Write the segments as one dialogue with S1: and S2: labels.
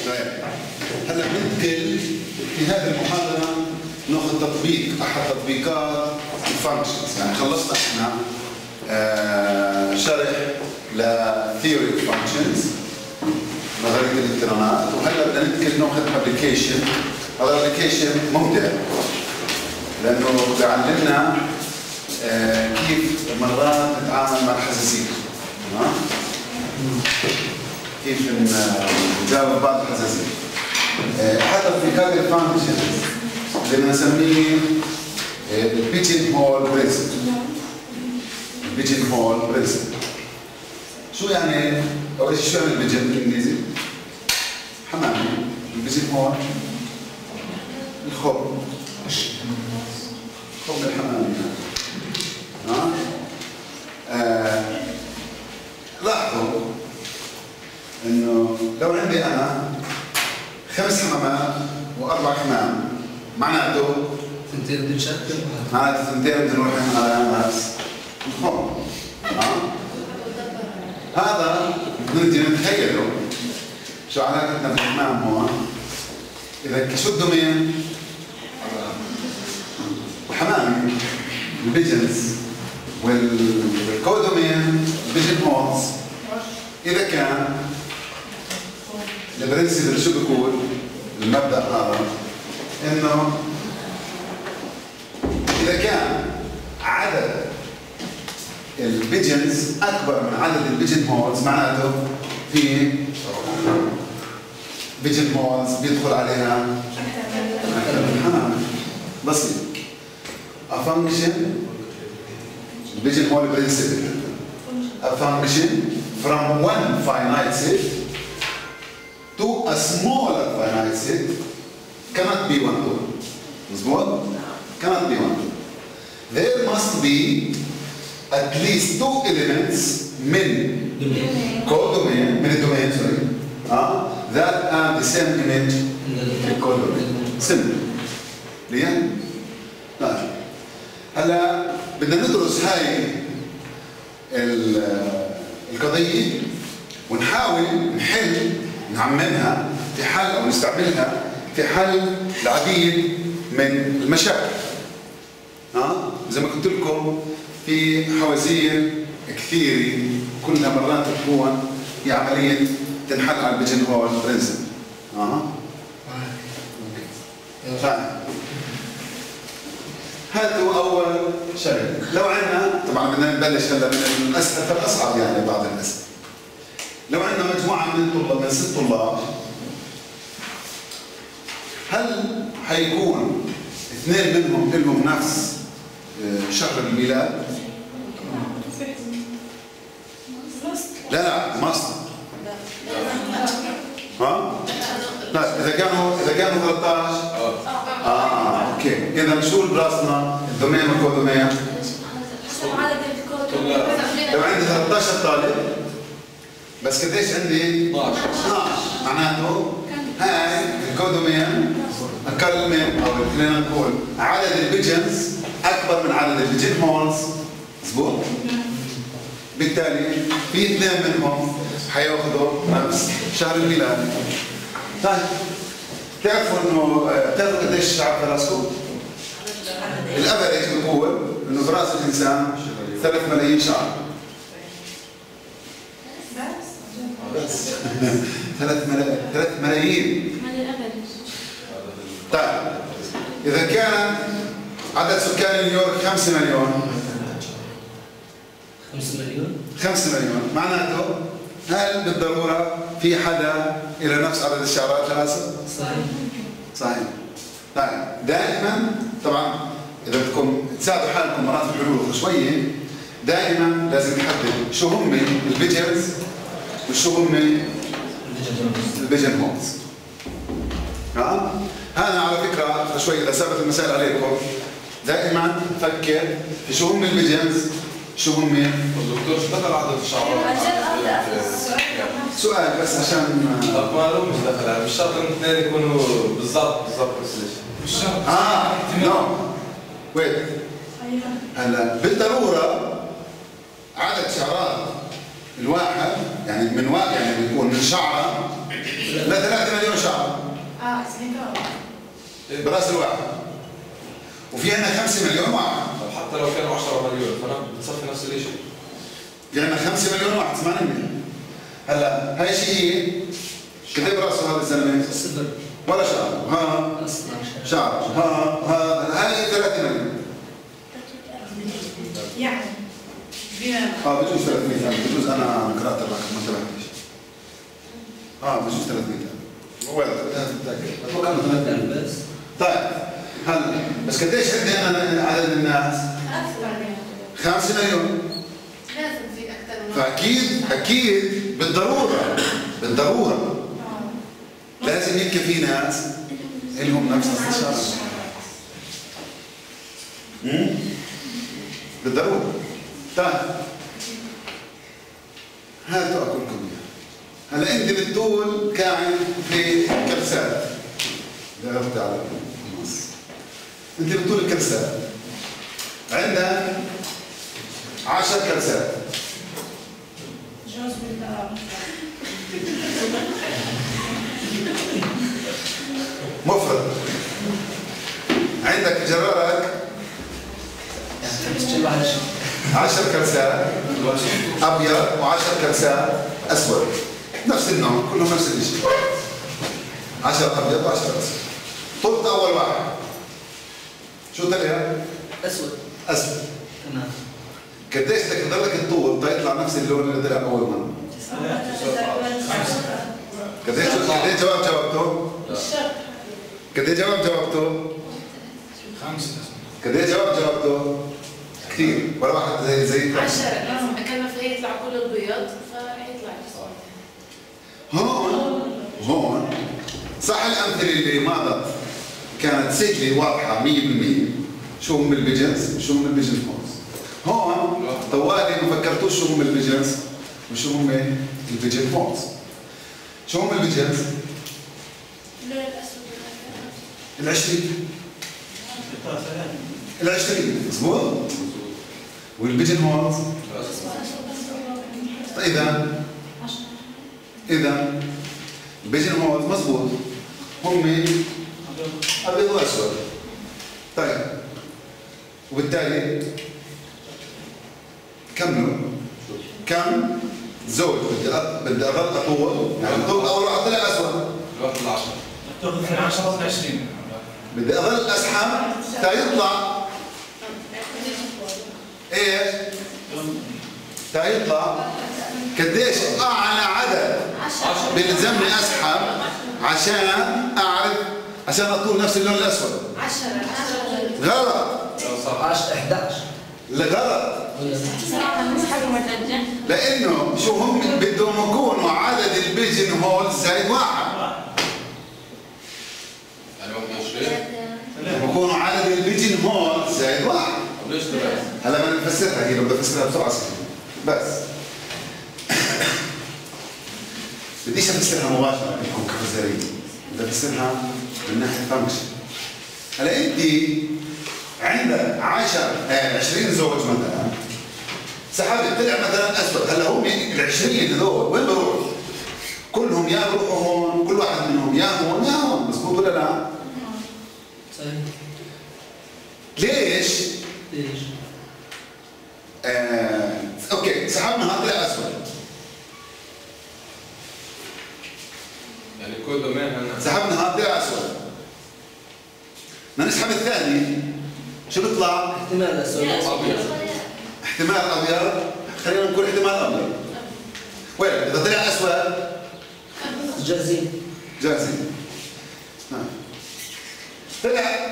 S1: هلا بننتقل في هذه المحاضرة ناخذ تطبيق أحد تطبيقات الفانكشنز، يعني خلصنا احنا شرح لثيوري فانكشنز نظرية الالكترونات، وهلا بدنا ننتقل ناخذ ابلكيشن. هذا الابلكيشن ممتع لأنه بيعلمنا كيف مرات نتعامل مع الحساسية، كيف نجاوب بعض الحساسية. حتى في هذه الفانكشنز اللي بنسميه البيجن هول برنسبل. البيجن هول برنسبل شو يعني؟ أول شيء شو يعني البيجن بالإنجليزي؟ حمامة. البيجن هول الخب، خب الحمام. لاحظوا انه لو عندي انا 5 حمامات و4 حمام، معناته
S2: ثنتين بدهم يشكلوا،
S1: معناته ثنتين بدهم يروحوا على نفس الخب. هذا بدنا نتخيله شو علاقتنا بالحمام هون. اذا شو الدومين؟ الحمام البيجنز والكودومين البيجن هولز. اذا كان البرنسبل شو بيقول المبدا هذا؟ انه اذا كان عدد البيجنز اكبر من عدد البيجن هولز، معناته في بيجن هولز بيدخل عليها الحمام. بسيط. A function pigeon hole principle. A function from one finite set to a smaller finite set cannot be one to. مظبوط؟ cannot be one to. There must be at least 2 elements من codomain من الدومين that are the same image in codomain. Simple. ليه؟ طيب. هلا بدنا ندرس هاي القضية ونحاول نعممها في حل أو نستعملها في حل العديد من المشاكل. زي ما قلت لكم في حوازير كثيرة كلها مرات تكون هي عملية تنحل على البيجن هول برنسبل. هاتوا أول شيء. لو عندنا طبعا بدنا نبلش هلا من الأسهل فالأصعب، يعني بعض الأسئلة. لو عندنا مجموعة من 6 طلاب، هل حيكون 2 منهم لهم نفس شهر الميلاد؟ لا ماستر. لا إذا كانوا 13 اوكي. اذا شو براسنا الدومين والكودومين؟ لو عندي 13 طالب بس قديش عندي؟ 12 معناته هاي الكودومين اقل من، او خلينا نقول عدد البيجنز اكبر من عدد البيجن هولز. مظبوط؟ بالتالي في 2 منهم حياخذوا نفس شهر الميلاد. طيب بتعرفوا قديش الشعر في راسكم؟ الافريج بيقول انه في راس الانسان 3 ملايين شعر. بس 3 ملايين. طيب اذا كان عدد سكان نيويورك 5 مليون، 5 مليون معناته هل بالضروره في حدا الى نفس عدد الشعرات في راسه؟ صحيح. طيب دائما طبعا اذا بدكم تساعدوا حالكم مرات في الحلول شويه، دائما لازم نحدد شو هم البيجنز وشو هم البيجن هولز. هذا على فكره شوي اذا ثبت المسائل عليكم، دائما فكر في شو هم البيجنز، شو هم.
S3: الدكتور شو دخل عدد الشعرات؟
S1: سؤال بس عشان
S3: ما مش دخل، مش شرط ان 2 يكونوا بالضبط بس ليش؟ مش شرط.
S1: نو ويت. هلا بالضروره عدد شعرات الواحد يعني من يعني بيكون من شعره ل 3 مليون شعره. براس الواحد. وفي عندنا 5 مليون واحد.
S3: طب حتى لو كانوا 10 مليون فانا بتصفي نفس الشيء.
S1: في عندنا 5 مليون واحد، اسمعني مني. هلا هاي شيء كذا براسه هذا الزلمه؟
S2: صفر
S1: ولا شعر. ها شعر. هاي 3 مليون.
S4: يعني
S1: بجوز 300 بجوز انا قرات الرقم ما انتبهتش. بجوز 300 وين متاكد؟ اتوقع انه
S2: 3000 بس.
S1: طيب هلا بس قديش عندي انا عدد الناس؟
S4: أكثر يعني
S1: 5 مليون.
S4: لازم في أكثر من
S1: فاكيد بالضروره لازم يبقى في ناس لهم نفس الاستشاره. بالضروره. طيب هاتوا اكلكم اياه. هلا انت بتقول كائن في كبسات. ضربت على النص. انت بتقول الكبسات. عندنا 10 كبسات.
S4: جوز بالله
S1: مفرد. عندك جرارك 10 كبسات ابيض و10 كبسات اسود، نفس النوع كلهم نفس الشيء. 10 ابيض و10 اسود. طلت اول واحد شو طلع؟
S2: اسود.
S1: اسود.
S2: تمام.
S1: قديش بدك تضلك الطول تيطلع نفس اللون اللي طلع اول مره؟ قديش جواب جاوبته؟ قديش جواب جاوبته؟
S5: 5.
S1: قديش جواب جاوبته؟ كثير ولا واحد زي
S4: 10 كان في يطلع كل البيض فراح يطلع الاسود.
S1: هون صح الامثله اللي مضت كانت سهله واضحه 100%. شو هم البيجنز؟ شو هم البيجنز هونز؟ هون طوالي ما فكرتوش شو هم البيجنز وشو هم البيجن هونز. شو هم البيجنز؟
S4: اللون الاسود
S1: ال20 مضبوط؟ والبيجن هونز؟ إذا البيجن هونز مضبوط هم أبيض وأسود. طيب وبالتالي كملوا كم زوج بدي أظل أطول يعني طول أول واحد طلع أسود.
S3: الوقت 10
S5: تاخذ من 10 ل 20.
S1: بدي أظل أسحب تا يطلع ايش؟ تا يطلع قديش اعلى عدد بيلزمني اسحب عشان اعرف عشان اطول نفس اللون الاسود.
S4: 10
S1: غلط.
S2: 11
S1: لا غلط.
S4: نسحب
S1: لانه شو هم بدهم يكونوا عدد البيجن هولز زائد واحد.
S3: يعني 21
S1: بدهم يكونوا عدد البيجن هولز زائد واحد.
S3: ليش تبعت؟
S1: هلا بدنا نفسرها هي لو بدي افسرها بسرعه بس بديش افسرها مباشره لكم كفزارين، بدي افسرها من ناحيه فانكشن. هلا انت عندك 20 زوج مثلا سحبت طلع مثلا اسود. هلا هم ال 20 هذول وين بروحوا؟ كلهم يا بروحوا هون، كل واحد منهم يا هون يا هون، مضبوط ولا لا؟
S2: صحيح.
S1: ليش؟
S2: ليش؟
S1: اوكي سحبنا هذا طلع اسود.
S3: يعني كل دومين هنا
S1: سحبنا هذا طلع اسود. بدنا نسحب الثاني شو بيطلع؟
S2: احتمال اسود.
S3: ابيض.
S1: احتمال ابيض. خلينا نقول احتمال ابيض. وين؟ اذا طلع اسود
S2: جاهزين.
S1: جاهزين. طلع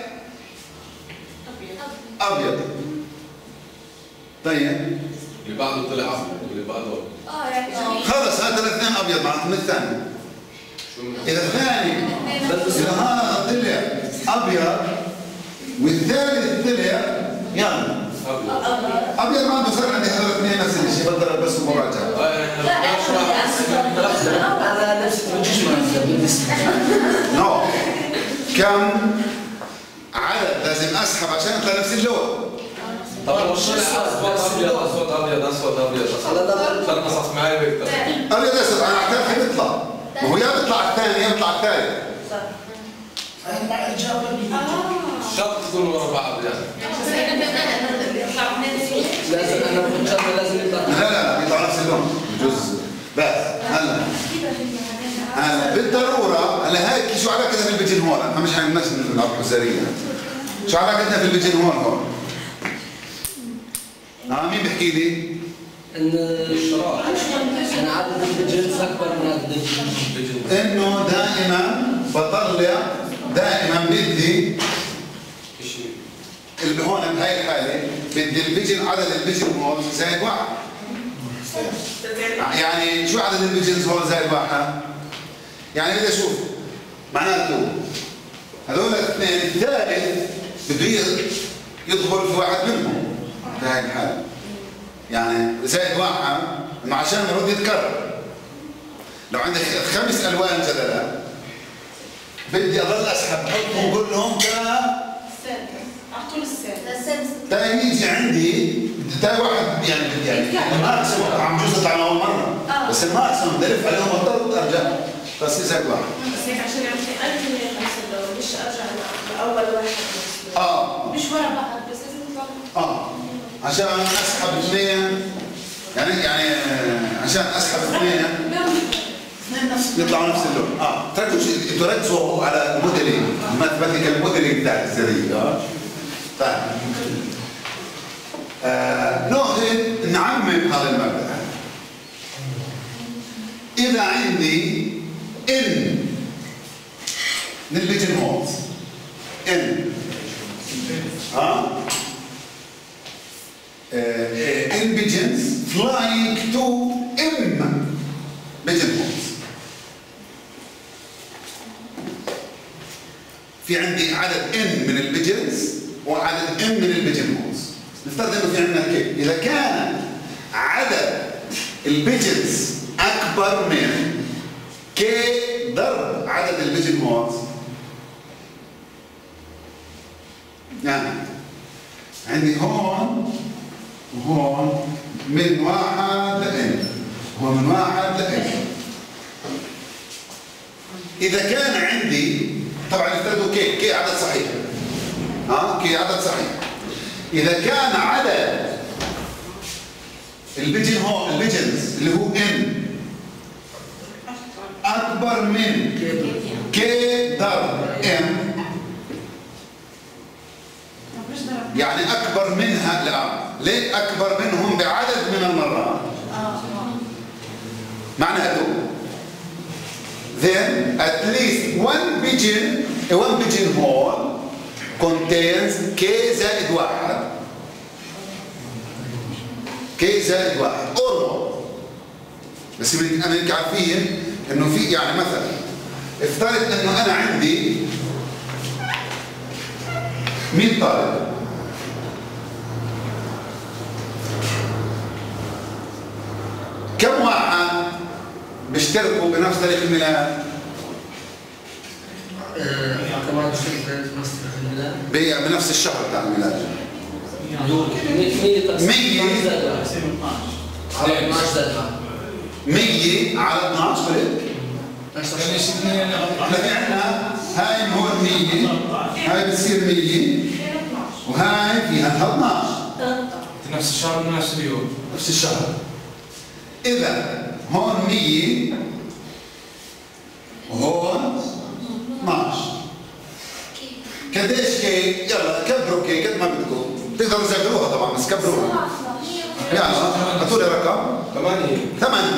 S1: ابيض. طيب
S3: اللي بعده طلع ابيض واللي بعده
S4: يعني
S1: خلص هذا الاثنين ابيض معناته من الثاني. اذا الثاني اذا هذا طلع ابيض والثالث طلع يلا ابيض ما عنده فرق. عندي هذول الاثنين نفس الشيء بقدر بس مراجعه.
S2: انا نفسي ما تجيش
S1: نو كم عدد لازم اسحب عشان يطلع نفس اللون.
S3: طب لو طلع اسود ابيض اسود ابيض صار قصص معي بيكتر
S1: ابيض اسود انا اعترف بيطلع. ما هو يا بيطلع الثاني يا بيطلع الثالث.
S5: أنا مع الإجابة
S3: شرط تكونوا ورا بعض يعني.
S2: لازم أنا كنت شرط لازم يطلع.
S1: لا يطلع نفس اللون جزء بس. هلا بالضرورة هلا هيك شو علاقتها في البيجن هون؟ احنا مش حنمناش نلعب حزارية. شو علاقتها في البيجن هون؟ مين بيحكي لي؟
S2: إن عدد البيجنز أكبر من عدد البيجنز.
S1: إنه دائما بطلع دائما بدي اللي هون بهاي الحالة بدي البيجن عدد البيجن هون زائد واحد. يعني شو عدد البيجنز هون زائد واحد؟ يعني بدي اشوف معناته هذول الاثنين الثالث بده يدخل في واحد منهم في هاي الحالة. يعني زائد واحد انه عشان يرد يتكرر. لو عندك 5 الوان جدلا بدي اضل اسحب احطهم كلهم
S4: اعطوا السادس
S1: تا يجي عندي تا واحد يعني الماكسيموم عم جوز يطلع اول مره بس الماكسيموم بدي الف عليهم اضطر ارجع بس زائد واحد.
S4: بس هيك عشان يعطي 1000 من 5 دور مش ارجع لاول واحد مش ورا بعض بس لازم يطلع
S1: عشان اسحب اثنين يعني عشان اسحب اثنين يطلعوا نفس اللون. انتوا ركزوا على الموديلينج الماثيماتيكال موديلينج بتاع الجزريه. طيب ناخذ نعمم هذا المبدا. اذا عندي ان من البيجن هولز ان in pigeons flying to M pigeon holes. في عندي عدد n من البيجنز وعدد m من البيجن هولز. نفترض انه في عندنا كيف اذا كان عدد البيجنز اكبر من k ضرب عدد البيجن هولز. يعني عندي هون وهون من 1 ل n ومن 1 ل n. إذا كان عندي طبعا افترضوا كي عدد صحيح. كي عدد صحيح. إذا كان عدد البيجنز اللي هو n أكبر من k ضرب m يعني أكبر منها ليه أكبر منهم بعدد من المرات معناته then at least one pigeon hole contains k زائد 1 k زائد 1 or more. بس أنا عارفين إنه في يعني مثلا افترض إنه أنا عندي 100 طالب كم واحد بيشتركوا بنفس تاريخ الميلاد؟
S2: كمان بيشتركوا بنفس تاريخ الميلاد؟
S1: بنفس الشهر بتاع الميلاد. 100 على 12 قلت؟ احنا في عندنا هاي هون 100 هاي بتصير 100 وهاي فيها 12
S5: نفس الشهر ونفس اليوم
S1: نفس الشهر. إذا هون 100 وهون 12 قديش كي؟ يلا كبروا كي قد ما بدكم تقدروا تذاكروها طبعا بس كبروها. يلا اعطوا لي رقم 8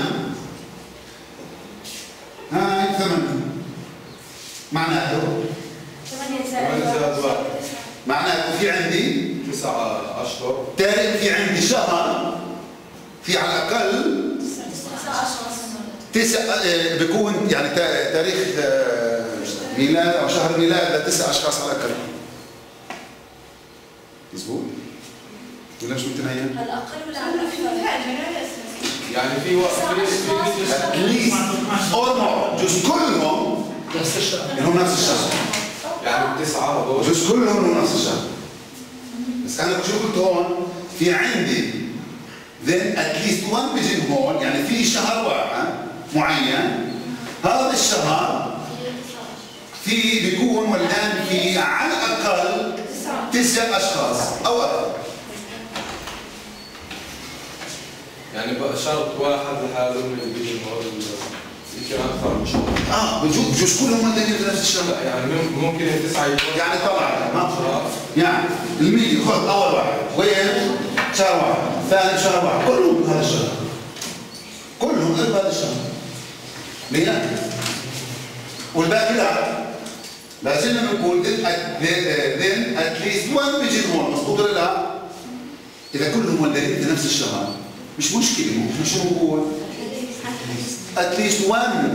S1: هاي 8 معناته
S4: 8 زائد 1
S1: معناته في عندي
S3: 9 أشهر
S1: في عندي شهر في على الأقل 9 بيكون يعني تاريخ ميلاد أو شهر ميلاد ل9 أشخاص على الأقل. مظبوط؟ ولا مش متنين؟
S4: على الأقل ولا على الأكثر؟
S3: يعني في
S1: اتليست جزء كلهم
S2: نفس الشهر
S1: هم نفس الشهر.
S3: يعني 9 هذول
S1: جزء كلهم هم نفس الشهر. بس أنا شو قلت هون؟ في عندي then at least one pigeon hole يعني في شهر واحد معين هذا الشهر في بيكون والآن في على الأقل 9 أشخاص أو أكثر.
S3: يعني بقى شرط واحد لحاله من بيجن هول يمكن اكثر من شرط.
S1: بجوز كلهم مدنيين في نفس الشهر.
S3: يعني ممكن 9 يكون
S1: يعني طبعا يعني المية خذ أول واحد وين؟ شهر واحد، ثاني شهر واحد، كلهم بهذا الشهر. كلهم بهذا الشهر. ليه؟ والباقي لا. لازم نقول then at least one pigeon hole مضبوط ولا لا؟ إذا كلهم مولدين في نفس الشهر مش مشكلة، احنا شو نقول؟ at least one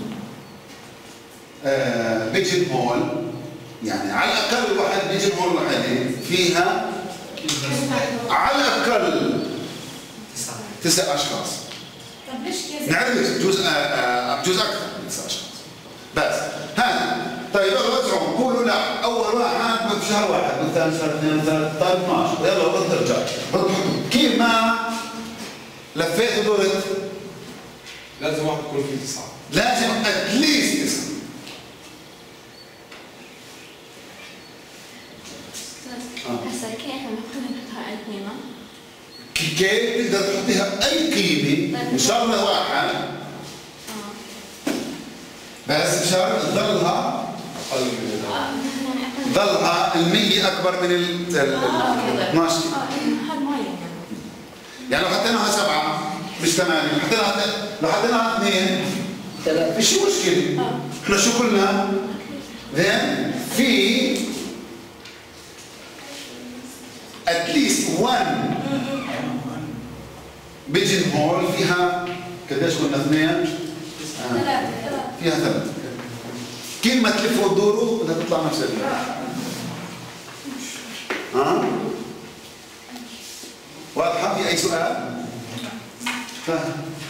S1: pigeon hole، يعني على الأقل واحد pigeon hole واحدة فيها على الأقل 9 أشخاص.
S4: طب ليش كذا؟
S1: نعرف بجوز أكثر من 9 أشخاص. بس هذا طيب يلا ارجعوا قولوا لا اول واحد في شهر واحد والثاني شهر 2 والثالث طيب 12 يلا رد ارجع كيف ما لفيت ودورت
S3: لازم واحد يكون فيه 9
S1: لازم اتليست 9
S6: هسه كيف نحطها القيمة؟
S1: كيف تقدر تحطيها بأي قيمة إن شاء الله واحد بس بشرط تظلها
S3: اقل من
S1: ظلها ال100 أكبر من ال 12
S6: هذا ما
S1: يعني لو حطيناها 7 مش 8 لو حطيناها 2 مش مشكلة احنا شو قلنا؟ then في at least one pigeon hole فيها قديش قلنا 2 فيها 3 كل ما تلفوا وتدوروا بدها تطلع نفس واضحة؟ في أي سؤال؟ فاهم؟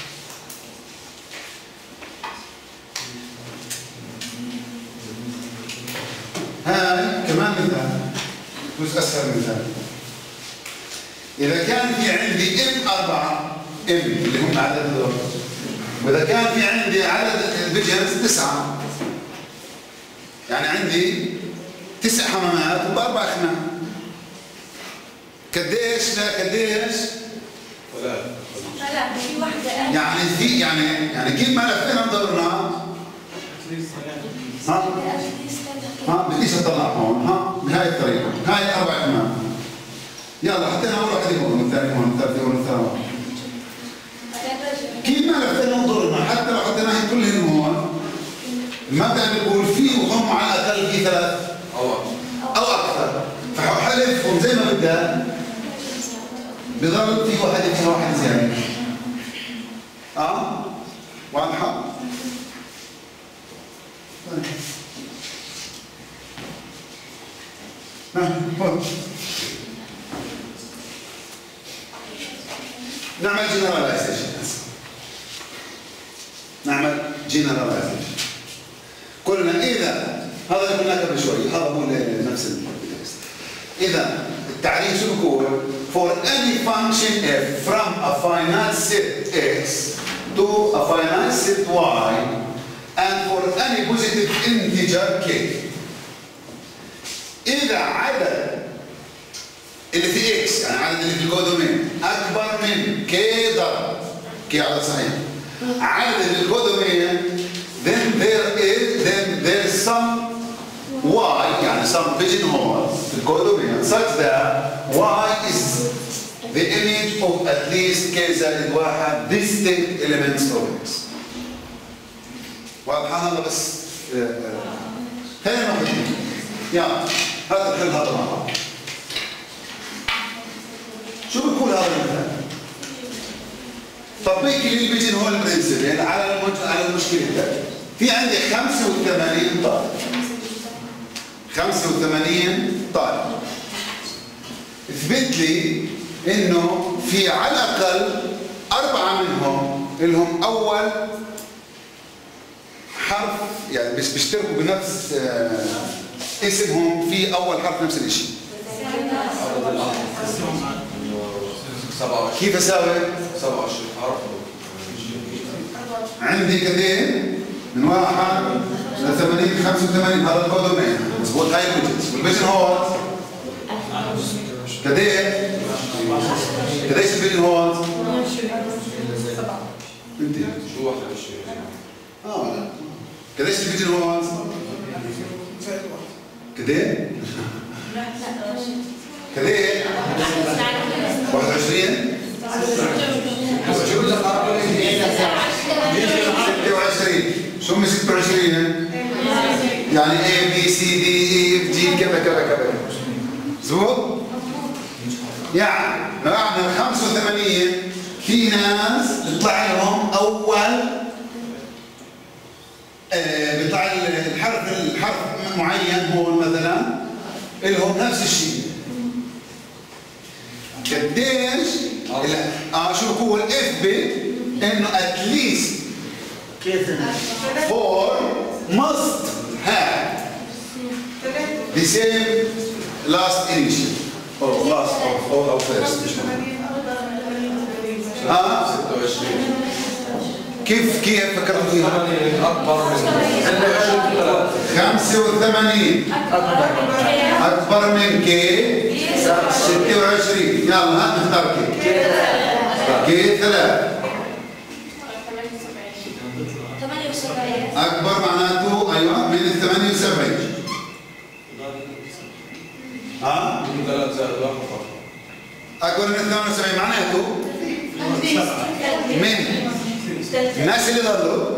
S1: هاي كمان مثال جزء أسهل مثال إذا كان في عندي M4 اللي هم عدد الدور وإذا كان في عندي عدد البيجنز 9 يعني عندي 9 حمامات ب4 أخنان قديش لا قديش؟
S4: 3 في واحدة
S1: يعني كل ما لفينا دورنا بديش اطلع هون بهاي الطريقة هاي 4 حمام يلا حطينا أول واحدة هون والثاني هون والثالثة هون والثالثة كل ما لفينا دورنا حتى لو حطيناهم كلهم هون المبدأ بيقول فيه وهم على الأقل في 3 أو أكثر فحلفهم زي ما بدك بضل في واحدة فيها واحد زيادة واضحة؟ نعمل جنراليزيشن قلنا إذا هذا اللي قلناه قبل شوي هذا هو نفس التكست إذا التعريف شو بيقول for any function f from a finite set x to a finite set y and for any positive integer k إذا عدد اللي في x يعني عدد اللي في الكودومين أكبر من k ضرب k عدد صحيح عدد اللي في الكودومين then there is some y يعني some pigeonhole في الكودومين such that y is the image of at least k زائد 1 distinct elements of x واضحة هذا بس خلينا ناخذ يلا هذا الحل هذا مع بعض شو بيقول هذا المثال؟ تطبيق للبيجن هول برنسبل على المشكلة التالية في عندي 85 طالب 85 طالب اثبت لي انه في على الاقل 4 منهم لهم اول حرف يعني بيشتركوا بنفس اسمهم في اول حرف نفس الشيء
S3: 27
S1: كيف اساوي؟
S3: 27 حرف
S1: عندي قديه من 1 80 85 هذا الكودومين مضبوط. هاي البيجنز والبيجن هولز قديش البيجن هولز؟ انت
S3: شو 21
S1: لا قديش البيجن هولز؟ قديش؟ قديش؟ 21 26 شو من 26 يعني A B C D E F G كذا كذا كذا زبط؟ يعني بعد 85 في ناس بيطلع لهم أول بيطلع الحرف معين هون مثلا لهم نفس الشيء. قديش؟ شو بقول اف بي انه اتليست 4 must have the same last initial or last or first.
S3: 26
S1: كيف فكرتوا فيها؟
S3: اكبر من
S1: 85 اكبر من كي 26 يلا هات نختار كي 3 اكبر معناته ايوه من 78
S3: من 3 زائد 1 فقط.
S1: اكبر من 78 معناته من الناس اللي ضلوا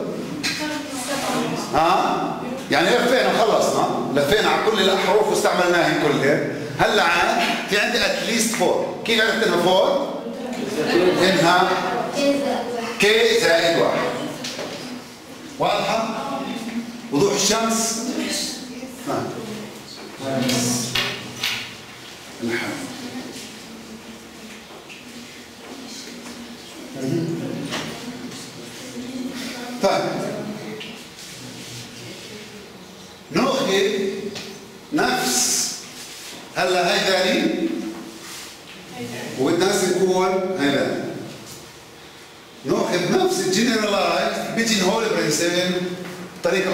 S1: يعني لفينا خلصنا لفينا على كل الاحرف واستعملناهم كلها. هلا عاد في عندي اتليست 4. كيف عرفت انها 4؟ انها كي زائد 1. واضحه؟ وضوح الشمس؟ الحمد. طيب ناخذ نفس هلا هاي ثاني وبدنا هسه نقول هاي ثاني ناخذ نفس الجنرالايز بيجن هول برنسبل بطريقه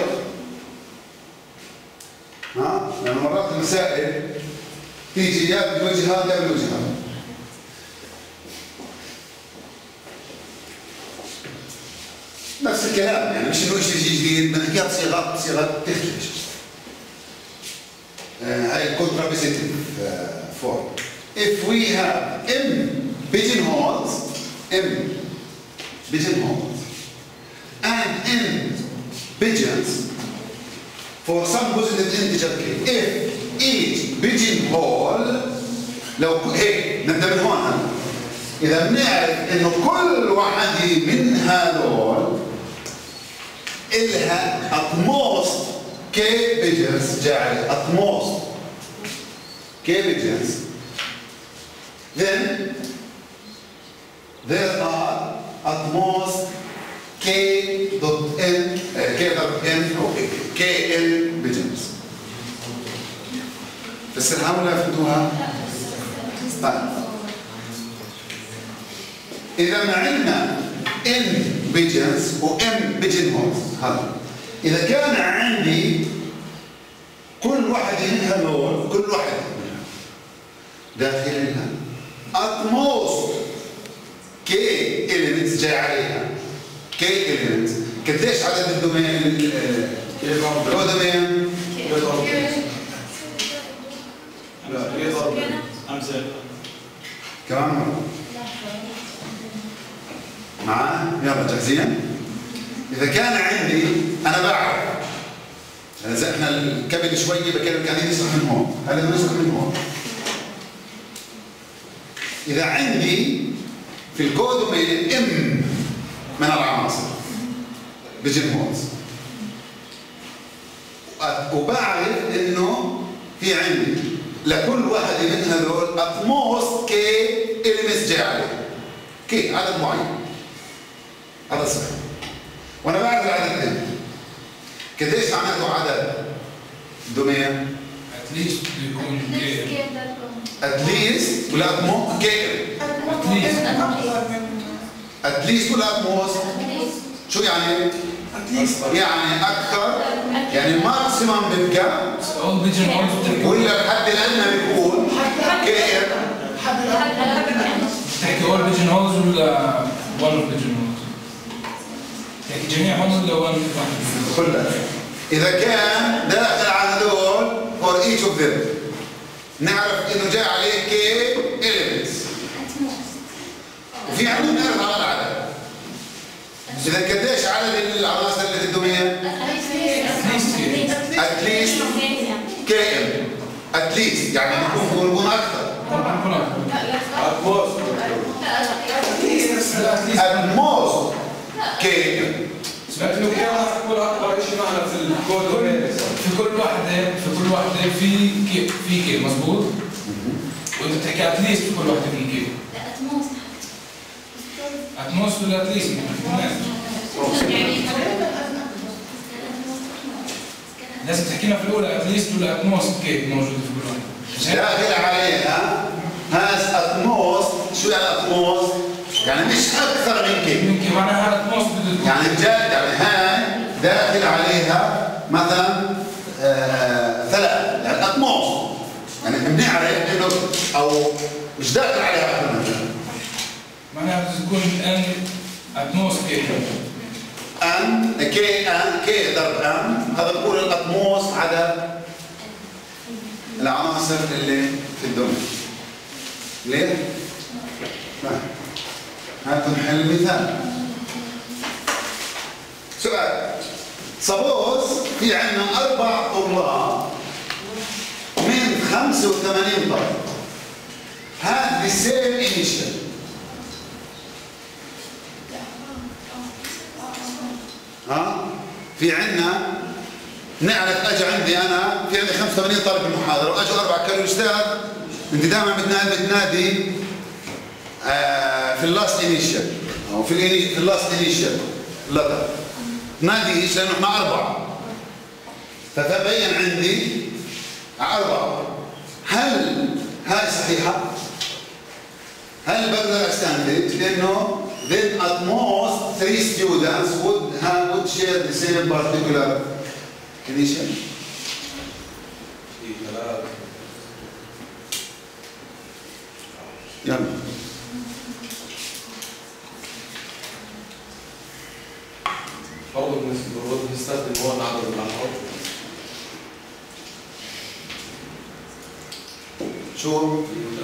S1: اخرى. لانه مرات المسائل تيجي يا بالوجه هذا يا بالوجه هذا. نفس الكلام يعني مش انه شيء جديد بنحكيها بصيغه تختلف. هاي contrapositive form. If we have m pigeonholes and n pigeons for some positive integer k, if each pigeonhole لو هيك نبدا من هون. إذا بنعرف إنه كل واحدة من هذول إلها at most k pigeons جاعل at most k pigeons, then there are at most k dot n أو kn pigeons. فسرها ولا فهمتوها؟ إذا ما عندنا n pigeons و m pigeonholes هذا إذا كان عندي كل واحدة من هذول كل واحدة داخلها at most k elements جاي عليها k elements. قديش عدد الدومين الكودومين؟ كمان مرة معاه؟ يلا جاهزين؟ إذا كان عندي أنا بعرف إذا إحنا الكبد شوي بكلم كان يسمح من هون، هذا بيسمح من هون. إذا عندي في الكودومين M من العناصر بيجنهولز وبعرف إنه في عندي لكل واحد من هذول at most k elements جاي عليه. كي عدد معين. هذا صحيح. وانا بعرف العدد ده. قديش معناته عدد دومين؟
S5: اتليست بيكون كي
S1: اتليست ولا اتمو كي؟ اتليست ولا اتموست؟ شو يعني؟ يعني اكثر يعني يعني ماكسيمم بيبقى
S5: all pigeon holes بتحكي
S1: ولا الحد الادنى بيكون كي ام.
S5: بتحكي all pigeon holes ولا one of pigeon holes؟ بتحكي جميعهم ولا one واحد؟
S1: كلها. إذا كان داخل على هذول for each of them نعرف إنه جاء عليه كي elements. وفي عندنا نعرف على العدد. إذا قديش عدد العناصر اللي في الدومين؟ at least كي ام. at least يعني بيكون أكثر. at most كي ام.
S3: لكن لو كان راح تكون اكبر شيء معنا في الكود
S5: في كل واحدة في كي مظبوط؟ وانت بتحكي اتليست في كل واحدة في كي. اتموست ولا اتليست؟ لازم تحكينا في الأولى اتليست ولا اتموست كي موجودة في كل واحدة.
S1: داخل عليها هاز اتموست. شو يعني اتموست؟ يعني مش أكثر من كي.
S5: من كي معناها اتموست
S1: يعني بجد يعني هاي داخل عليها مثلا ثلاث يعني اتموست. يعني بنعرف انه او مش داخل عليها اكثر من كده.
S5: معناها بتكون ان اتموست كي.
S1: ان كي ضرب ان هذا بقول الاتموست عدد العناصر اللي في الدومين. ليه؟ هاتوا نحل مثال. سؤال. سبوز في عندنا 4 طلاب من 85 طالب. هاد السيم انيشال. في عندنا نعرف اجى عندي انا في عندي 85 طالب بالمحاضره واجوا 4 قالوا استاذ انت دائما بتنادي في اللاست انيشال او في اللاست انيشال لتر نادي ايش لانه مع 4 فتبين عندي 4. هل هاي صحيحه؟ هل بقدر استنتج انه then at most 3 students would share the same particular condition? يلا
S3: برضه بنستخدم هون عدد اللحظات.
S1: شو؟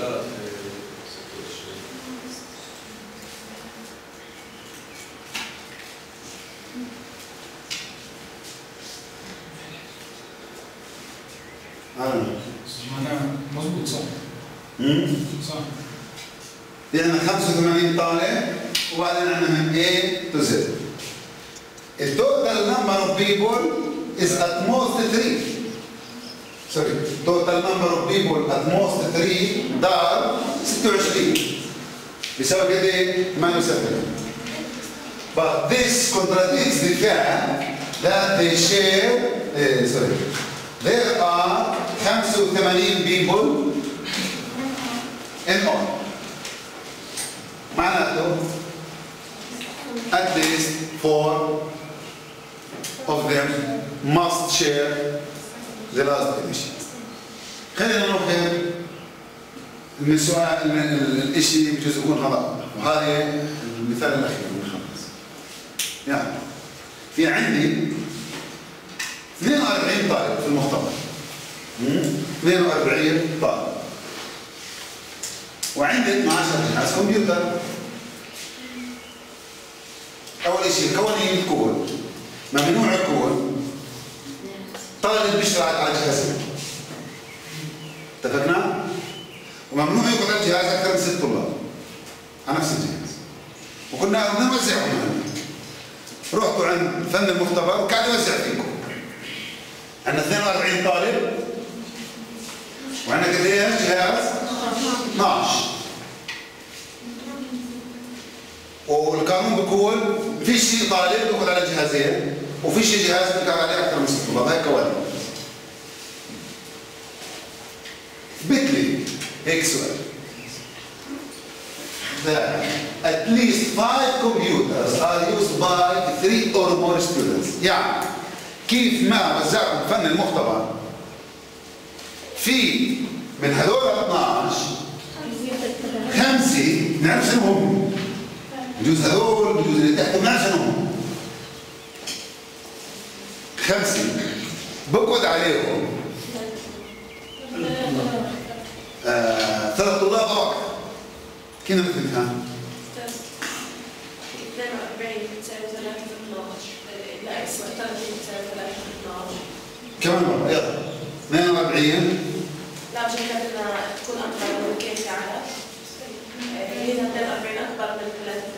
S5: معناها مظبوط صح. صح.
S1: يعني 85 طالب وبعدين عندنا من A to Z. The total number of people is at most 3. Sorry, total number of people at most 3 دار 26 بيساوي قد ايه؟ 78. But this contradicts the fact that they share sorry. There are 85 people in all. معناته at least 4 of them must share the last edition. خلينا نروح من السؤال من الشيء بجوز يكون خطأ وهذا المثال الأخير من الخمس. يعني في عندي 42 طالب في المختبر 42 طالب وعندي 12 جهاز كمبيوتر. أول شيء قوانين الكود ممنوع الكود طالب بيشتغل على جهازين اتفقنا؟ وممنوع يقعد على الجهاز أكثر من 6 طلاب على نفس الجهاز وكنا نوزعهم. رحتوا عند فن المختبر وقاعد يوزع فيكم. عندنا 42 طالب وعندنا قد ايه جهاز؟ 12. والقانون بيقول في شيء طالب بيقعد على جهازين وفي شيء جهاز بيقعد عليه اكثر من 6 طلاب. هاي قوانين. اثبت لي هيك سؤال. That at least 5 computers are used by 3 or more students. يعني كيف ما وزعوا فن المختبر في من هذول 12 5 نعرف شنو هم. بجوز هذول بجوز اللي تحت ما نعرف شنو هم. 5 بقعد عليهم 3 طلاب او اكثر. كيف نفهمها؟
S4: 42 بتساوي 3 في 12. لا اسمع 30 بتساوي 3 في 12.
S1: كمان مرة يلا 42
S4: لا مش بدنا تكون اكبر من كيف على هي 42 اكبر من 3 في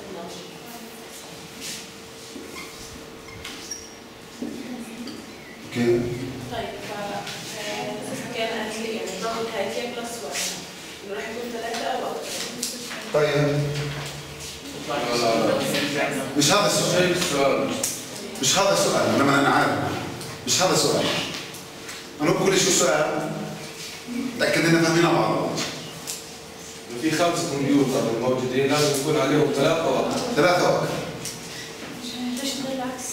S4: 12.
S1: اوكي.
S4: طيب كان يعني ضغط هاي كيف بلس 1 انه راح يكون 3 او اكثر.
S1: طيب مش هذا السؤال. مش هذا السؤال. انا عارف مش هذا السؤال. انا بقول شو السؤال؟ تاكد ان فاهمين بعض.
S3: في 5 كمبيوتر موجودين لازم يكون عليهم 3 او اكثر.
S1: 3 او اكثر.
S4: ليش بالعكس؟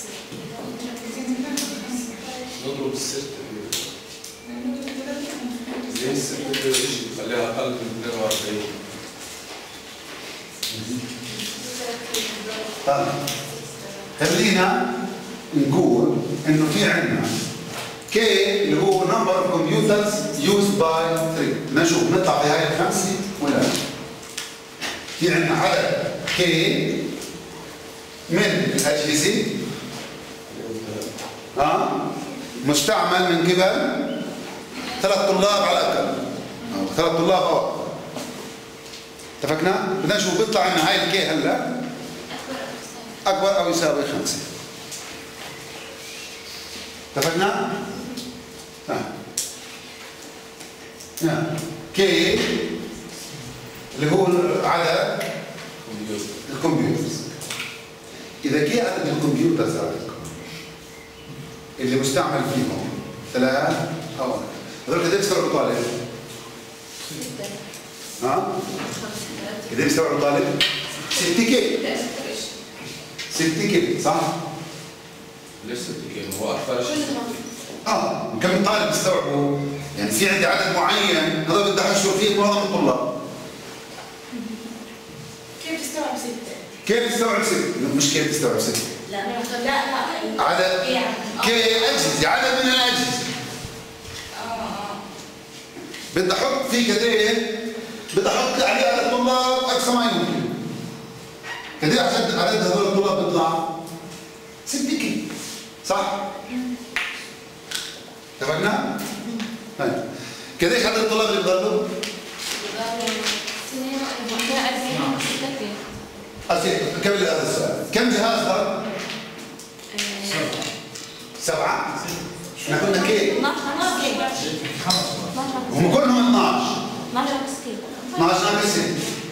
S3: نضرب الستة زي الستة شيء خليها أقل من 42.
S1: طيب خلينا نقول إنه في عندنا K اللي هو number of computers used by 3. نشوف نطلع في هاي الخمسة ولا لا. في عندنا عدد K من الأجهزة مستعمل من قبل 3 طلاب على الأقل أو 3 طلاب أو أكثر. اتفقنا؟ بدنا نشوف بيطلع لنا هاي الكي هلا أكبر أو يساوي 5. اتفقنا؟ كي اللي هو عدد الكمبيوترز. إذا كي عدد الكمبيوترز اللي مستعمل فيهم 3 أو أكثر. هذول قد يستوعبوا طالب؟ قد يستوعبوا طالب؟ 6 كي. 6 كي صح؟
S3: ليش 6 كي؟ هو أكثر شيء.
S1: كم طالب يستوعبوا؟ يعني في عندي عدد معين هذول بدي أحشر فيه معظم الطلاب.
S4: كيف تستوعب 6؟
S1: كيف تستوعب 6؟ مش كيف تستوعب 6.
S4: لا
S1: عدد كي أجهزة، عدد من الأجهزة. بدي أحط فيه كده، بدي أحط عليه عدد طلاب أقصى ما يمكن. كده عدد هذول الطلاب بيطلع 6 كي صح؟ اتفقنا؟ طيب قديش عدد الطلاب اللي بضلوا؟ كم اللي هذا السؤال؟ كم جهاز ضل؟ 7 احنا قلنا كيف؟
S6: 12
S1: هم كلهم 12
S6: 12 ناقص كيف؟
S1: 12 ناقص 6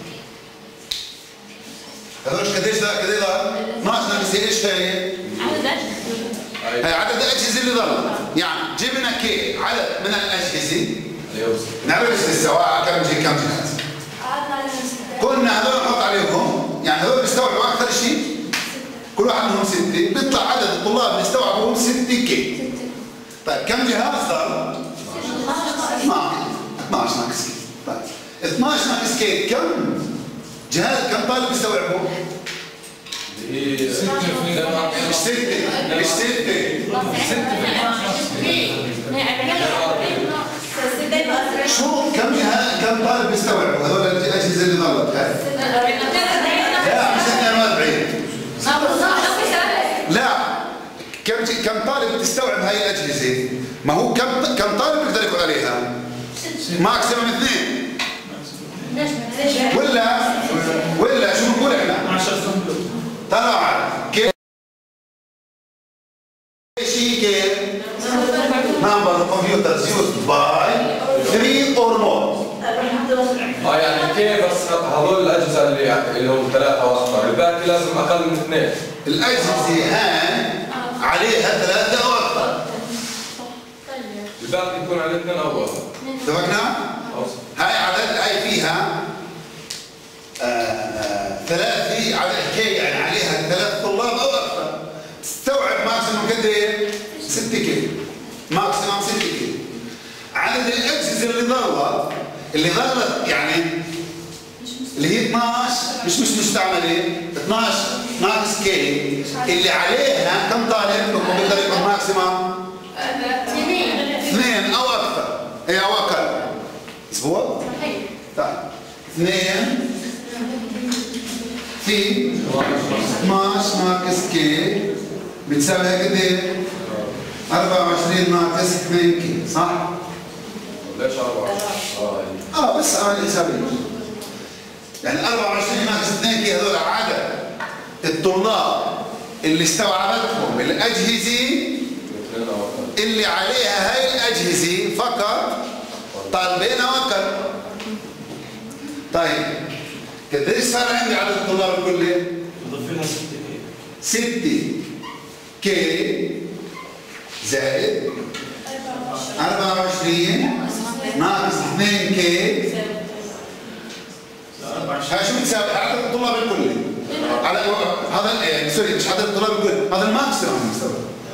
S1: هذول قديش ضل؟ 12 ناقص ايش هي؟
S6: عدد أجهزة.
S1: هي عدد الأجهزة اللي ضل. يعني جبنا كي عدد من الأجهزة نعرف ايش السواء كم جهاز. قلنا هذول نحط عليهم يعني هذول بيستوعبوا أكثر شيء كل واحد منهم 6 بيطلع عدد الطلاب اللي استوعبوا 6 كي. طيب كم جهاز ضل؟ 12 ناقص كي. طيب 12 ناقص كي كم جهاز كم طالب يستوعبوا؟
S3: هي 6
S1: مش 6 شو كم طالب بيستوعبوا هذول الاجهزه اللي ضلت هاي؟ لا مش 42 لا كم طالب بتستوعب هاي الاجهزه؟ ما هو كم طالب بيقدر يقعد عليها؟ ماكسيمم 2 ولا شو بنقول احنا؟ طلع كيف كيف number of computers used by 3 or more.
S3: يعني كيف بس هذول الأجهزة اللي هم 3 واكثر، الباقي لازم أقل من 2.
S1: الأجهزة هاي عليها 3 أو أكثر.
S3: الباقي يكون عليه 2 أو أكثر.
S1: اتفقنا؟ هاي عدد هاي فيها 3 في عدد كي يعني عليها 3 طلاب أو أكثر. تستوعب ماكسيموم قد إيه؟ 6 كي. الاجهزه اللي ظلت يعني اللي هي 12 مش مستعمله 12 ناقص كي اللي عليها كم طالب؟ لكم بيقدر يكون ماكسيمم 2 او اكثر اي او اقل مظبوط؟ طيب 2 في 12 ناقص كي بتساوي قد ايه؟ 24 ناقص 2 كي صح؟
S3: ليش 24؟
S1: بس عمل حسابيه يعني 24 ناقص 2 كي هذول عدد الطلاب اللي استوعبتهم الاجهزه اللي عليها هاي الاجهزه فقط طالبين وكل. طيب قديش صار عندي عدد الطلاب الكلي؟
S2: بضيف لها 6
S1: 6 كي زائد 24 ناقص 2 كي هاي شو بتساوي؟ عدد الطلاب الكلي على هذا يعني سوري مش عدد الطلاب الكلي هذا الماكسيمم بيساوي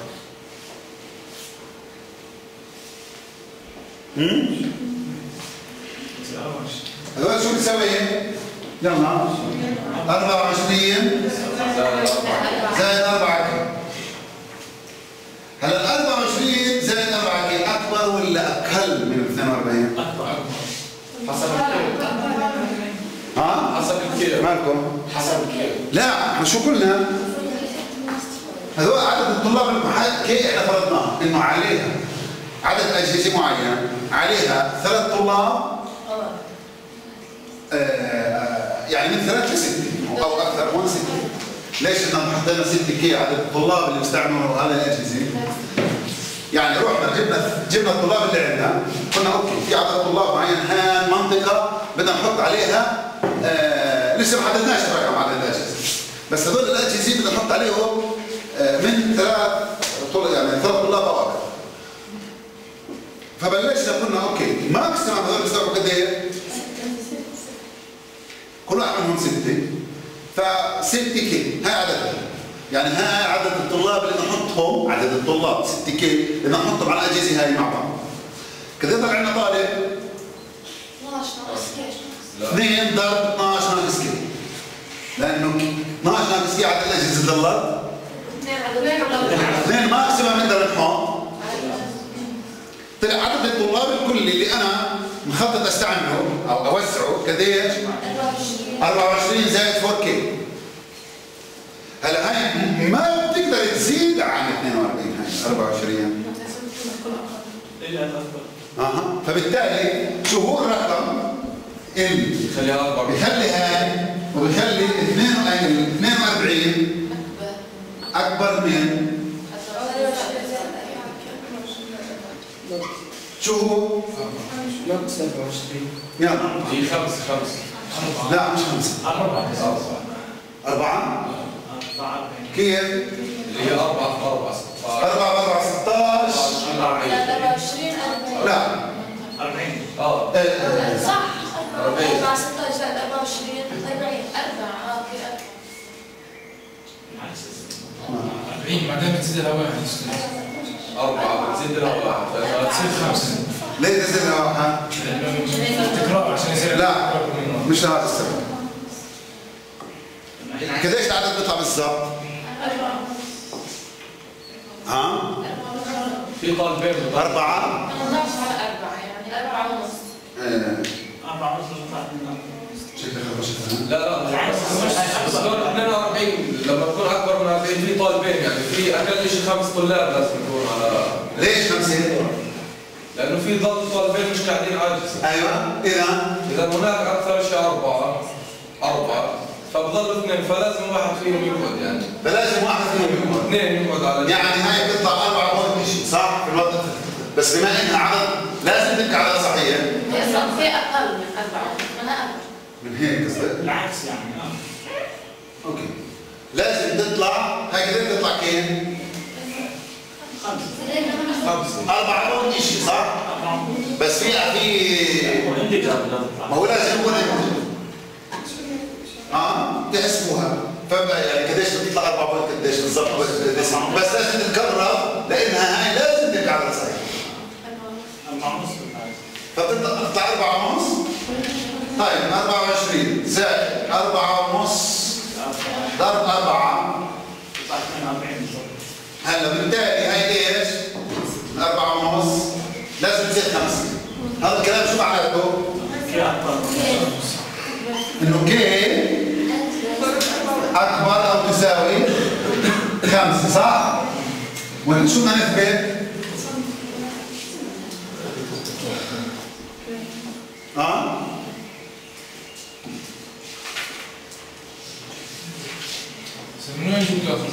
S1: هذول شو بتساوي؟ يلا 24 زائد 4 كي هلا ال 24 زائد 4 كي اكبر ولا اقل من 42؟
S2: اكبر
S3: حسب الكيف.
S1: ها؟
S3: حسب الكيف.
S1: مالكم؟
S3: حسب الكيف.
S1: لا احنا شو قلنا؟ هذول عدد الطلاب كي احنا فرضناه انه عليها عدد اجهزه معين عليها 3 طلاب يعني من 3 ل 6 او اكثر من 6. ليش احنا حطينا 6 كي عدد الطلاب اللي بيستعملوا هذه الاجهزه؟ يعني رحنا جبنا الطلاب اللي عندنا قلنا اوكي في عدد طلاب معين هان منطقه بدنا نحط عليها لسه ما حددناش رقم عدد الاجهزه بس هذول الاجهزه بدنا نحط عليهم من 3 طلاب او اكثر. فبلشنا قلنا اوكي ماكسيمم هذول بيستوعبوا قد ايه؟ كل واحد منهم 6 ف 6 كي هاي عددها يعني هاي عدد الطلاب اللي نحطهم عدد الطلاب 6 كي اللي نحطهم على الاجهزه هاي مع بعض. كده يطلع عندنا طالب
S4: 12 ناقص كي
S1: 2 ضرب 12 ناقص كي لانه 12 ناقص كي عدد الاجهزه ضلت 2 ماكسيمم نقدر نحط. طلع عدد الطلاب الكلي اللي انا مخطط استعمله او اوسعه قديش؟ 24 زائد 4 كي. هلا هاي ما بتقدر تزيد عن 42 هاي 24
S2: الا اكبر
S1: فبالتالي شو هو الرقم اللي
S3: خليها 4
S1: بيخلي هاي وبيخلي 42 اكبر من شو هو؟
S2: ناقص 27
S1: يلا
S3: هي 5
S1: لا مش 5 4 كيف؟
S3: اللي هي 4 في 4 16
S1: 4 ب 4 16
S4: 24
S1: لا
S2: 40
S4: صح
S3: 40
S4: 4 16 زائد 24 40 4
S5: 40 بعدين بتزيد لها 1
S3: 4 بتزيد لها 1
S5: تصير 5
S1: ليه تزيد واحد؟
S5: تكرار عشان يصير
S1: لا مش هذا السبب. قديش العدد بيطلع بالضبط؟ ها؟
S3: في طالبين
S1: 4
S4: 18 على 4 يعني 4 ونص
S2: 4 ونص
S3: لا بس دول 42 لما تكون اكبر من 40 في طالبين يعني في اقل شيء 5 طلاب لازم يكون على
S1: ليش 5؟
S3: لانه في ضل طالبين مش قاعدين عاجز.
S1: ايوه
S3: اذا هناك اكثر شيء 4 فبضل 2 فلازم واحد فيهم يقعد يعني
S1: فلازم واحد فيهم يقعد
S3: 2 يقعد على
S1: يعني هاي بتطلع 4 بوينت شيء صح في الوقت بس بما انها عدد لازم تبقى عدد صحيح
S4: في اقل من 4 انا اكبر
S1: من هيك قصدك؟
S2: العكس يعني
S1: اوكي لازم تطلع هاي قدرت تطلع كيف؟
S3: 5
S1: 4 بوينت شيء صح؟ بس في ما هو لازم يكون تحسبوها فبقى يعني قديش بتطلع 4 بوينت قديش بالضبط بس لازم تتكرر لانها هاي لازم تبقى عدد صحيح
S2: 4 ونص
S1: فتطلع 4.5. طيب 24 زائد 4.5 ضرب 4
S2: يطلع 42 بالضبط.
S1: هلا بالتالي هاي ايش؟ 4.5 لازم تزيد 5. هذا الكلام شو معناته؟
S2: كي أكبر.
S1: انه كي اكبر او تساوي 5 صح؟ ولا شو بدنا نثبت؟
S5: من وين جبت ياخذ؟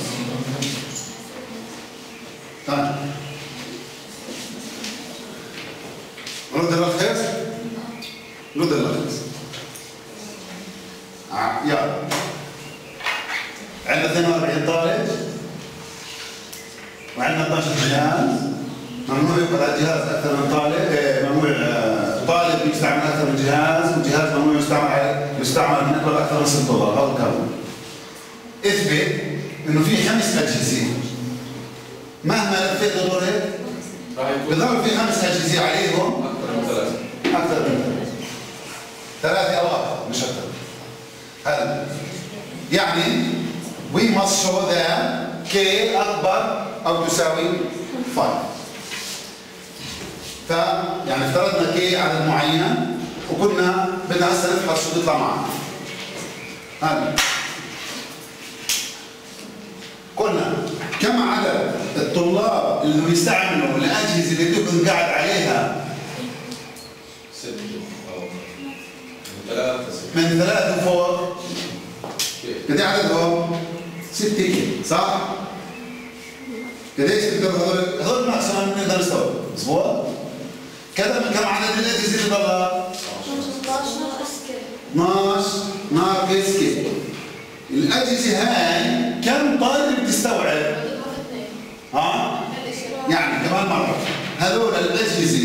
S1: طيب رد الأخير رد الأخير يلا عندنا 42 طالب وعندنا 12 جهاز. ممنوع يقعد على الجهاز أكثر من طالب، ممنوع طالب يستعمل أكثر من جهاز، والجهاز ممنوع يستعمل من أكثر من 6 طلاب. هذا الكلام. اثبت إنه في 5 أجهزة مهما لفيت دورك بضل في 5 أجهزة عليهم أكثر من 3 أو أكثر مش أكثر. هلا يعني we must show that k أكبر أو تساوي 5. يعني افترضنا k عدد معين وكنا بدنا هسه نفحص شو بيطلع معنا. هلا قلنا كم عدد الطلاب اللي بيستعملوا الأجهزة اللي تكون قاعد عليها؟
S3: 6 أو
S1: من 3 وفوق. قد عددهم؟ 6 صح؟ قديش بتقدر هذول الماكسيمم بنقدر نستوعب، مضبوط؟ كم عدد الأجهزة اللي ضلها؟ 12 ناقص كي. الأجهزة هاي كم طالب بتستوعب؟ يعني كمان مرة هذول الأجهزة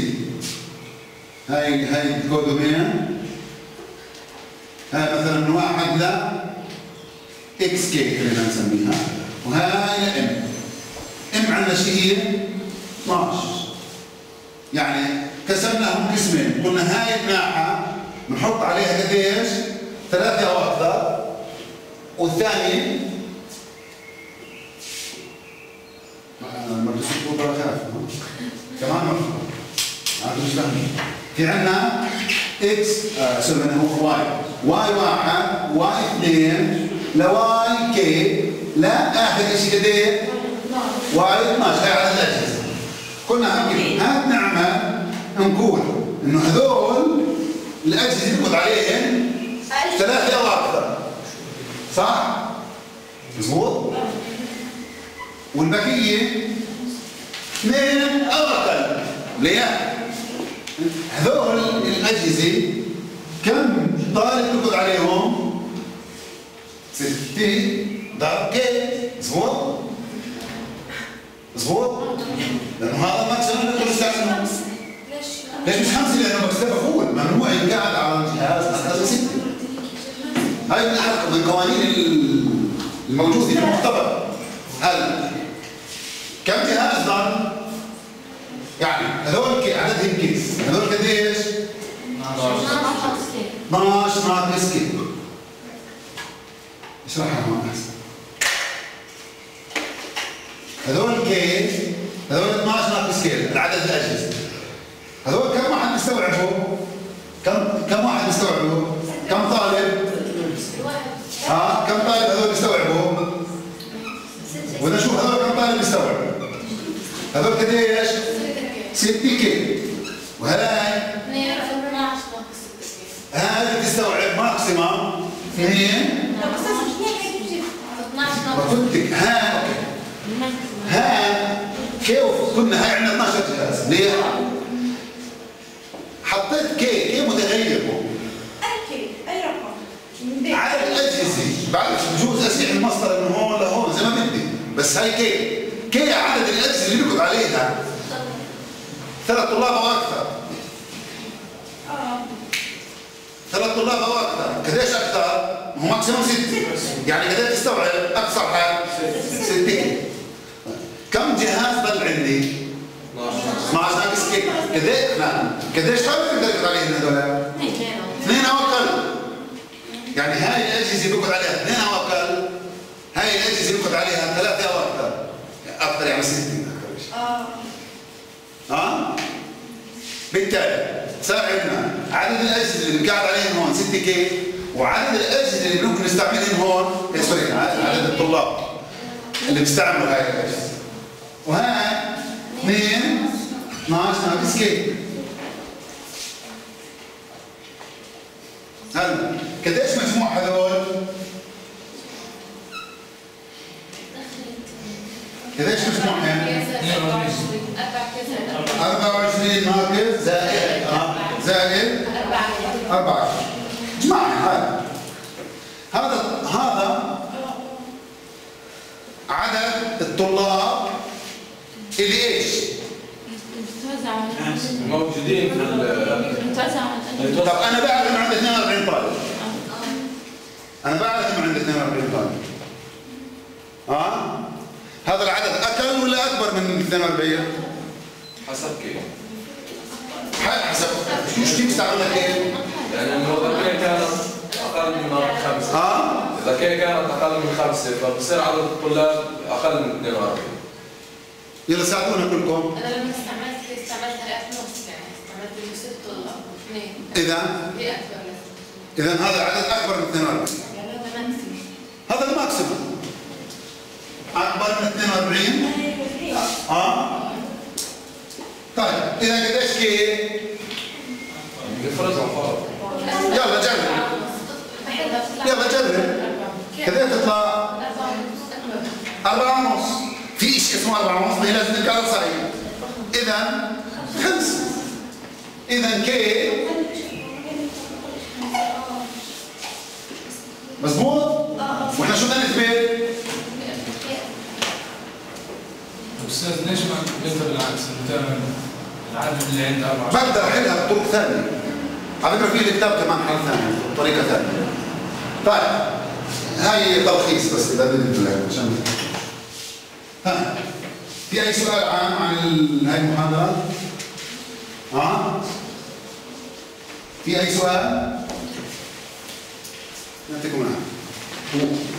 S1: هاي الكودومين هاي مثلا 1 ل اكس كي خلينا نسميها، وهاي ام عندنا شيء هي 12. يعني قسمناهم قسمين، قلنا هاي الناحية نحط عليها قديش؟ 3 أو أكثر، والثاني المدرسة تقول برا خاف كمان مرة هذا مش فاهم. في عندنا اكس سوري هو واي 1 واي 2 لواي كي لا اخر شيء قديش؟ واي 12. هاي عدد الاجهزة. كنا هات نعمل نقول انه هذول الاجهزة اللي بقعد عليهم 3 او اكثر صح؟ مضبوط؟ والبقية 2 أو أقل. ليه؟ هذول الأجهزة كم طالب بيقعد عليهم؟ 6 ضرب كي. مضبوط؟ مضبوط؟ لأنه هذا ماكسيمم بيقدر يستعمله. ليش مش 5؟ لأنه مكتبه فول ممنوع يقعد على الجهاز أكثر من 6. هاي من أحد القوانين الموجودة في المختبر. هلا كم جهاز ضل؟ يعني هذول عددهم كيس، هذول قديش؟ 12 ناقص كي. اشرحها هون احسن. هذول كي، هذول 12 ناقص كي، العدد الأجهزة. هذول كم واحد بيستوعبوا؟ كم واحد بيستوعبوا؟ كم طالب؟ كم طالب هذول بيستوعبوا؟ وإذا شوف هذول كم طالب بيستوعبوا؟ هذول قديش؟ 6 كي. وهلاي هذه تستوعب ماكسيمم 2. وكنتك كيف كنا هاي عندنا 12 جهاز. ليه؟ حطيت كي متغير.
S4: اي رقم
S1: عدد الأجهزة بعرف بجوز أسيح المسطرة من هون لهون زي ما بدي، بس هاي كي عدد الأجهزة اللي بيقعد عليها 3 طلاب أو أكثر. 3 طلاب أو أكثر. قديش أكثر؟ هو ماكسيموم 6. يعني قديش تستوعب أقصى حال؟ 6 كي. كم جهاز ضل عندي؟
S3: 12
S1: 12 ناقص كي قديش طالب تقدر تقعد عليهم هذول؟ 2 او اقل. يعني هاي الاجهزه بيقعد عليها 2 او اقل، هاي الاجهزه بيقعد عليها 3 او اكثر. اكثر يعني 6 اكثر شيء. بالتالي صار عندنا عدد الاجهزه اللي بنقعد عليهم هون 6 كي، وعدد الاجهزه اللي ممكن نستعملهم هون سوري عدد الطلاب اللي بيستعملوا هاي الاجهزه. وهاي 2 12 ناقص كي. هلا قديش مجموع هذول؟ قديش مجموعهم؟ 24 ناقص زائد 24. جماعة هذا عدد الطلاب اللي ايش؟
S3: موجودين في
S1: طب انا بعرف انه عندي 42 طالب. انا بعرف انه عندي 42 طالب. هذا العدد اقل ولا اكبر من 42؟
S3: حسب كيف؟
S1: حسب مش كيف استعملنا كيف؟
S3: يعني الموضوع كانت اقل من 5. اذا كانت اقل من 5 فبصير عدد الطلاب اقل من 42.
S1: يلا ساعدونا كلكم.
S4: انا لما استعملت 3 ونص يعني استعملت 6 طلاب 2.
S1: اذا هذا العدد اكبر من 42.
S4: يعني هذا ماكسيمم.
S1: هذا الماكسيمم. اكبر من 42. طيب اذا قديش كي؟
S3: نفرضها فوق.
S1: يلا جرب. يلا جرب. كذا تطلع 4 ونص. في شيء اسمه 4 ونص، ما هي لازم ترجع صحيح. اذا 5. اذا كي مظبوط؟ واحنا شو بدنا نثبت؟
S5: استاذ ليش ما قلت بالعكس؟ انت العدد اللي عنده 24
S1: بقدر احلها بطرق ثانيه. على فكره في الكتاب كمان حل ثاني، طريقه ثانيه. طيب هاي تلخيص بس اذا بدك لك عشان في اي سؤال عام عن هاي المحاضره؟ في اي سؤال؟ نعطيكم العافيه.